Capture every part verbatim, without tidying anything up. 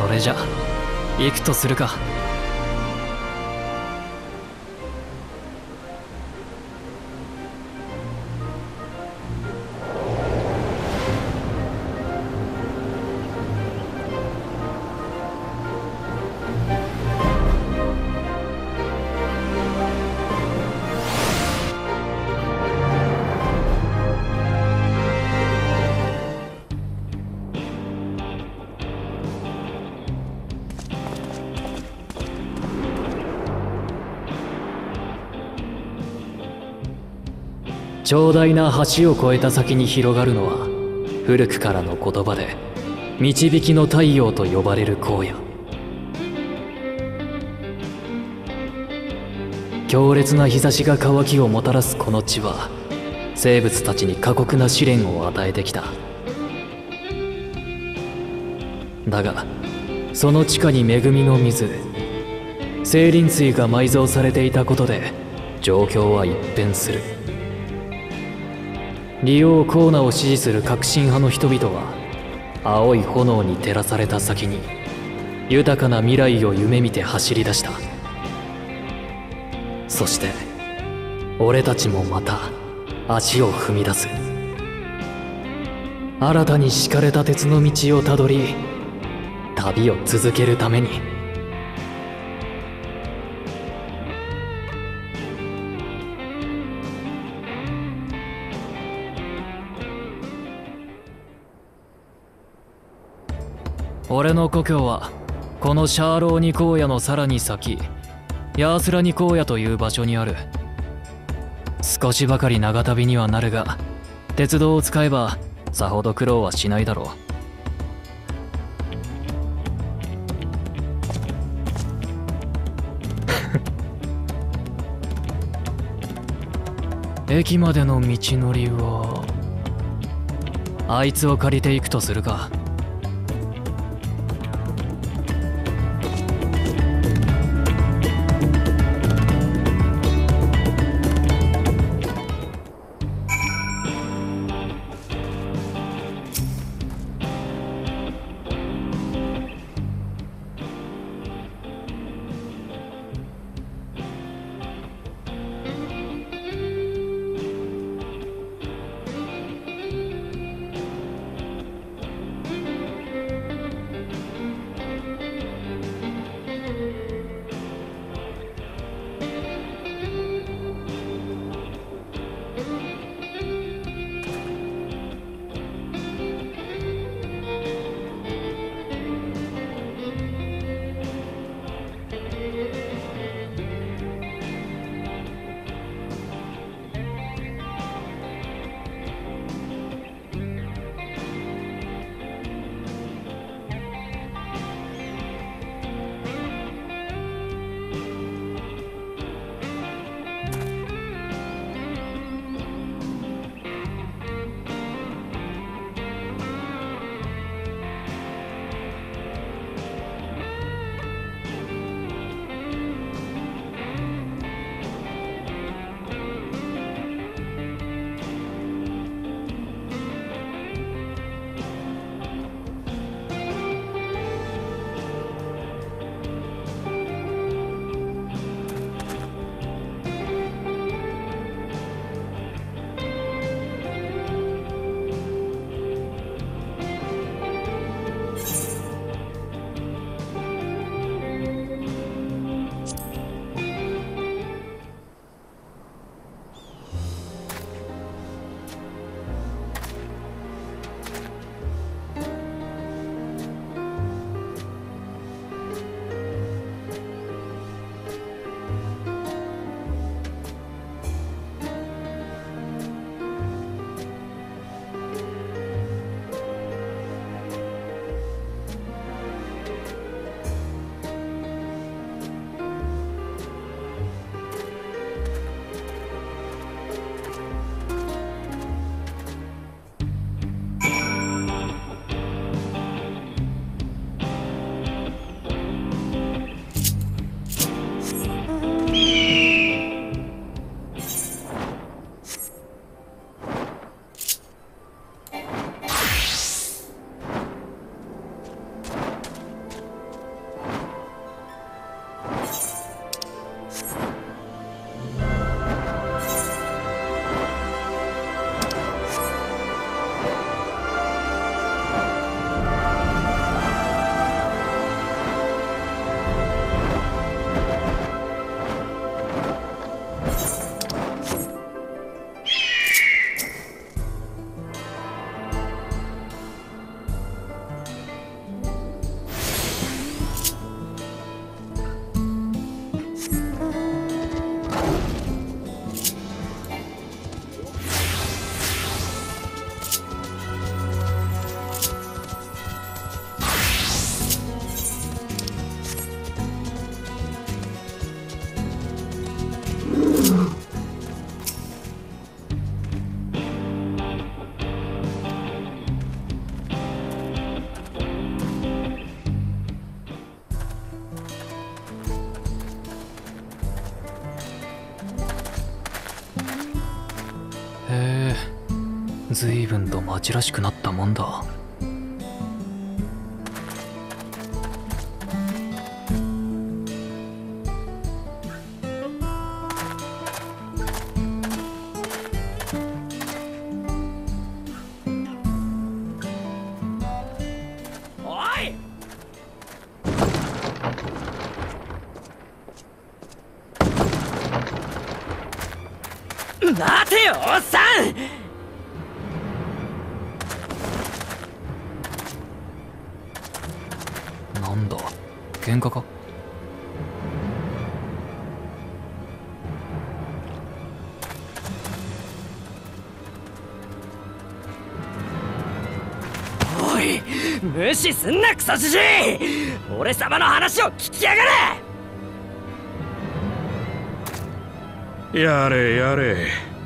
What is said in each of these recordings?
それじゃ行くとするか。長大な橋を越えた先に広がるのは古くからの言葉で導きの太陽と呼ばれる荒野。強烈な日差しが渇きをもたらすこの地は生物たちに過酷な試練を与えてきた。だがその地下に恵みの水清林水が埋蔵されていたことで状況は一変する。利用コーナを支持する革新派の人々は青い炎に照らされた先に豊かな未来を夢見て走り出した。そして俺たちもまた足を踏み出す。新たに敷かれた鉄の道をたどり旅を続けるために。俺の故郷はこのシャーローニ荒野のさらに先ヤースラニ荒野という場所にある。少しばかり長旅にはなるが鉄道を使えばさほど苦労はしないだろう。駅までの道のりはあいつを借りていくとするか。 随分と町らしくなったもんだ。 待てよおっさん。 なんだ、喧嘩か？ おい、無視すんなクソじじい。俺様の話を聞きやがれ。やれやれ、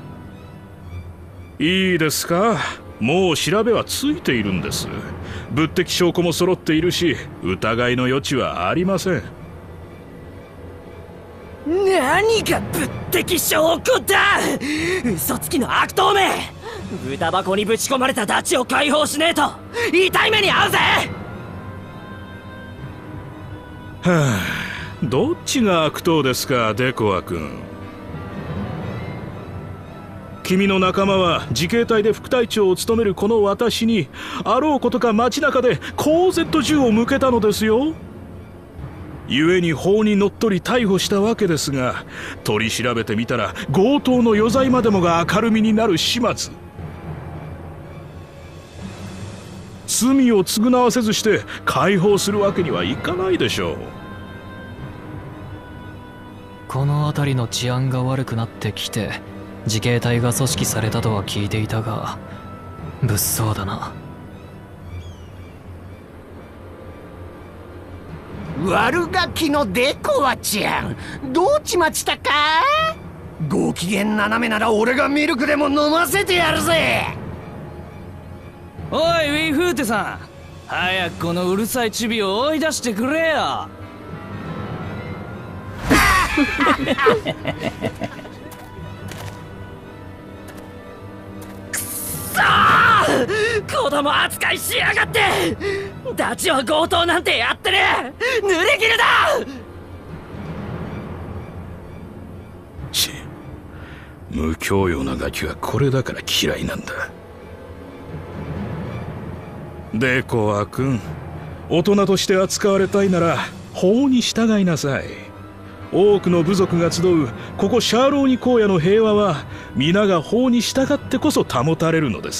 いいですか。もう調べはついているんです。物的証拠も揃っているし、疑いの余地はありません。 何が物的証拠だ。嘘つきの悪党め。豚箱にぶち込まれたダチを解放しねえと痛い目に遭うぜ。 はあ、どっちが悪党ですか、デコア君。君の仲間は自警隊で副隊長を務めるこの私にあろうことか街中でコーゼット銃を向けたのですよ。故に法にのっとり逮捕したわけですが、取り調べてみたら強盗の余罪までもが明るみになる始末。罪を償わせずして解放するわけにはいかないでしょう。 この辺りの治安が悪くなってきて自警隊が組織されたとは聞いていたが、物騒だな。 悪ガキのデコアちゃん、どうちまちたか。ご機嫌斜めなら俺がミルクでも飲ませてやるぜ。 おいウィフーテさん、早くこのうるさいチビを追い出してくれよ。 子供扱いしやがって。ダチは強盗なんてやってねえ。濡れ衣だ。 ち、無教養なガキはこれだから嫌いなんだ。デコア君、大人として扱われたいなら法に従いなさい。多くの部族が集うここシャーローニ荒野の平和は皆が法に従ってこそ保たれるのです。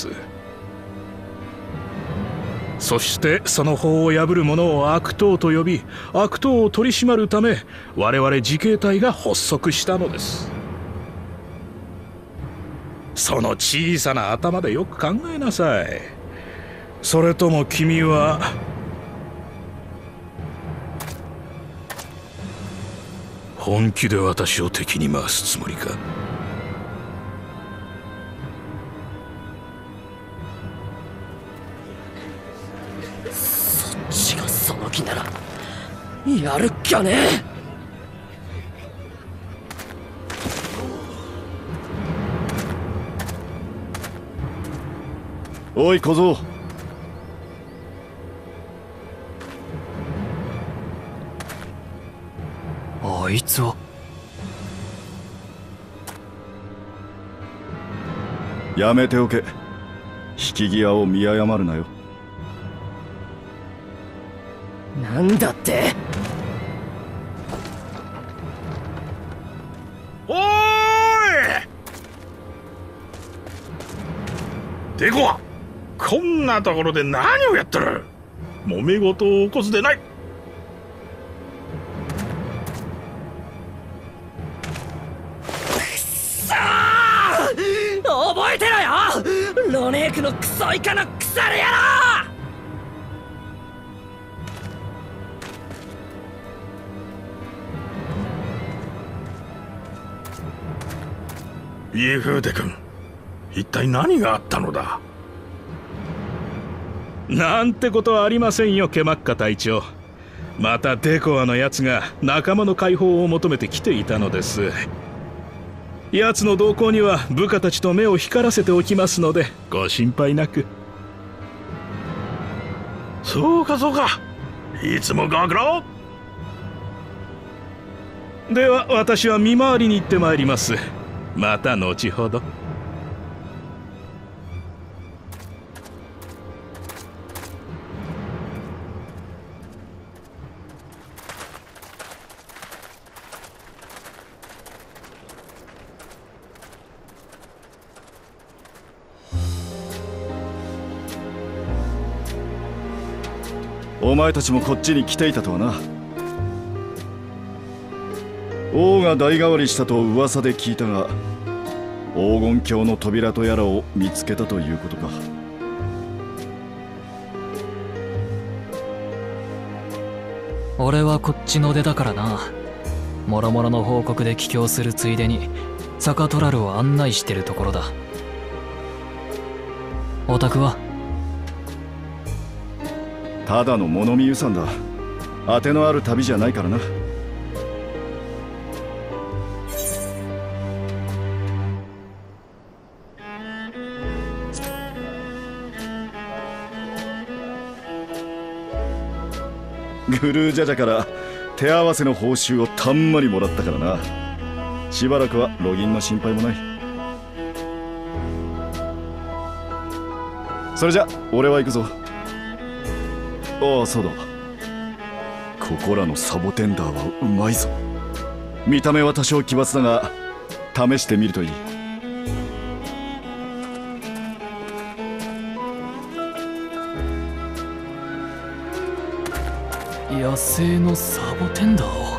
そしてその法を破る者を悪党と呼び、悪党を取り締まるため我々自警隊が発足したのです。その小さな頭でよく考えなさい。それとも君は本気で私を敵に回すつもりか。 そっちがその気ならやるっきゃねえ。おい小僧、 あいつは。 やめておけ。引き際を見誤るなよ。 なんだって。 おーいデコア、こんなところで何をやってる。揉め事を起こすでない。 覚えてろよ、ロネークのクソイカの腐る野郎。 イエフーテ君、一体何があったのだ。なんてことはありませんよ、ケマッカ隊長。またデコアのやつが仲間の解放を求めて来ていたのです。 奴の動向には部下たちと目を光らせておきますのでご心配なく。 そうかそうか、いつもご苦労。 では私は見回りに行ってまいります。また後ほど。 お前たちもこっちに来ていたとはな。王が代替わりしたと噂で聞いたが、黄金鏡の扉とやらを見つけたということか。 俺はこっちの出だからな。もろもろの報告で帰郷するついでにサカトラルを案内してるところだ。オタクはただの物見遊山だ。当てのある旅じゃないからな。グルージャジャから手合わせの報酬をたんまりもらったからな。しばらくはロギンの心配もない。それじゃ俺は行くぞ。ああそうだ、ここらのサボテンダーはうまいぞ。見た目は多少奇抜だが試してみるといい。 野生のサボテンダーを